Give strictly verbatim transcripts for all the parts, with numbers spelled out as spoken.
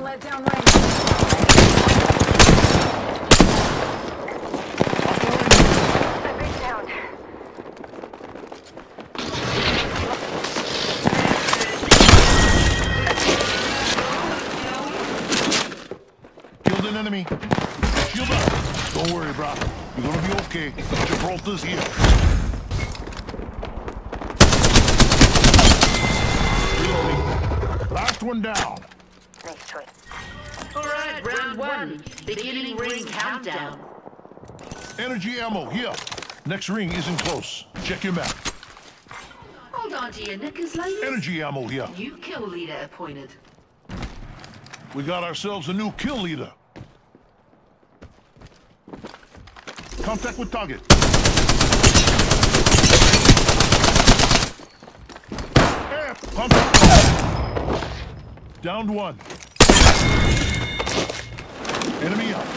Alert downrange. I've been down. Killed an enemy. Shield up. Don't worry, bro. You're gonna be okay. Gibraltar's here. Reloading. Last one down. Nice choice. All right, round one. Beginning ring countdown. Energy ammo here. Next ring isn't close. Check your map. Hold on to your knickers, ladies. Energy ammo here. New kill leader appointed. We got ourselves a new kill leader. Contact with target. Eh, contact. Downed one. Enemy up.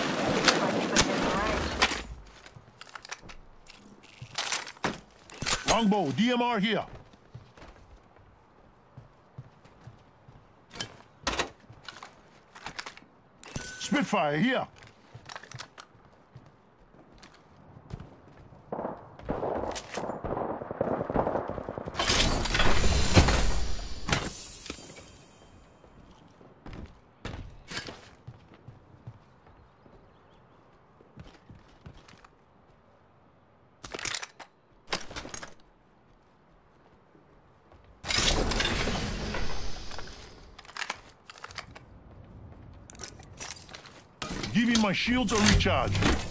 Longbow, D M R here. Spitfire here. Giving my shields a recharge.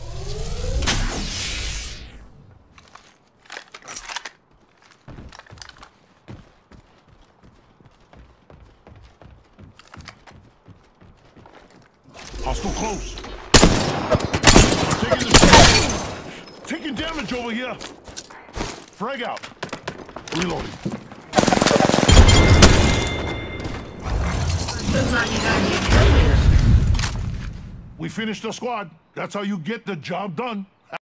Hostile close. Taking, the Taking damage over here. Frag out. Reloading. Looks like you got your kill leader. We finished the squad. That's how you get the job done.